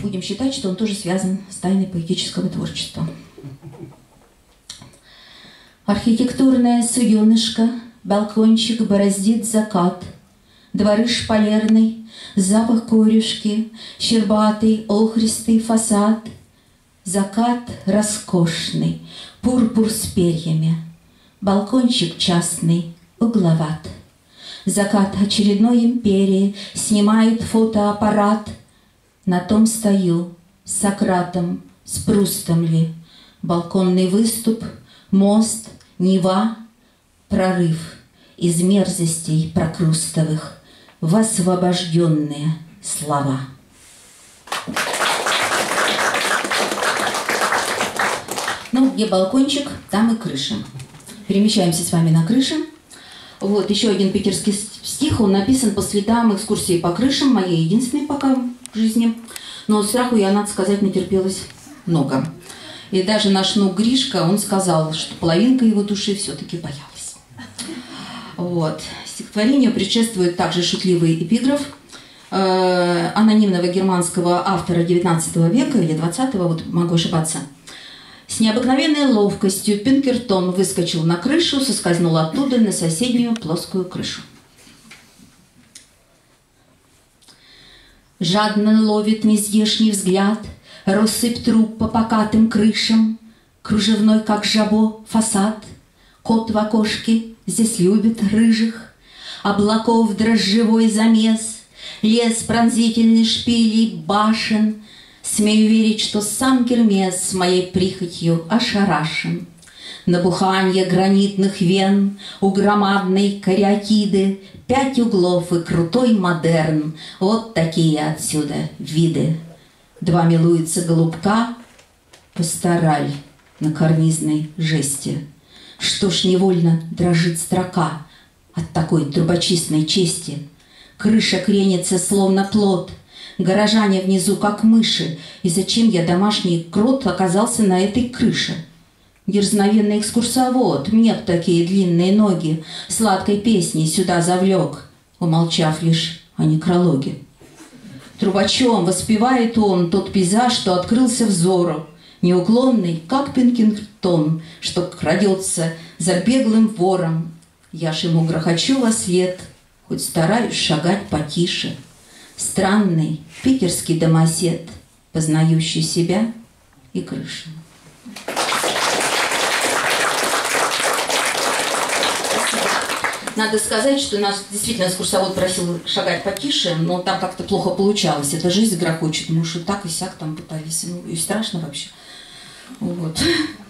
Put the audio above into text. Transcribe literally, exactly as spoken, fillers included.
будем считать, что он тоже связан с тайной поэтического творчества. Архитектурное суденышко, балкончик бороздит закат, дворы шпалерный, запах корюшки, щербатый, охристый фасад. Закат роскошный, пурпур с перьями, балкончик частный, угловат. Закат очередной империи снимает фотоаппарат. На том стою, с Сократом, с Прустом ли. Балконный выступ, мост, Нева, прорыв из мерзостей прокрустовых в освобожденные слова. Ну, где балкончик, там и крыша. Перемещаемся с вами на крыше. Вот еще один питерский стих. Он написан по следам экскурсии по крышам, моей единственной пока в жизни. Но страху я, надо сказать, натерпелась много. И даже наш внук Гришка, он сказал, что половинка его души все-таки боялась. Вот. Стихотворению предшествует также шутливый эпиграф э, анонимного германского автора девятнадцатого века или двадцатого, вот могу ошибаться. С необыкновенной ловкостью Пинкертон выскочил на крышу, соскользнул оттуда на соседнюю плоскую крышу. Жадно ловит нездешний взгляд россыпь труб по покатым крышам, кружевной, как жабо, фасад. Кот в окошке здесь любит рыжих, облаков дрожжевой замес, лес пронзительный шпилей башен. Смею верить, что сам Гермес моей прихотью ошарашен. Набуханье гранитных вен у громадной кариатиды, пять углов и крутой модерн. Вот такие отсюда виды. Два милуются голубка, пастораль на карнизной жести. Что ж невольно дрожит строка от такой трубочистной чести. Крыша кренится, словно плот, горожане внизу, как мыши. И зачем я, домашний крот, оказался на этой крыше? Дерзновенный экскурсовод, мне такие длинные ноги, сладкой песней сюда завлек, умолчав лишь о некрологе. Трубачом воспевает он тот пейзаж, что открылся взору, неуклонный, как Пинкертон, что крадется за беглым вором. Я ж ему грохочу во след, хоть стараюсь шагать потише. Странный питерский домосед, познающий себя и крышу. Надо сказать, что нас действительно экскурсовод просил шагать потише, но там как-то плохо получалось. Это жизнь грохочет, мы уж и так и сяк там пытались. Ну, и страшно вообще. Вот.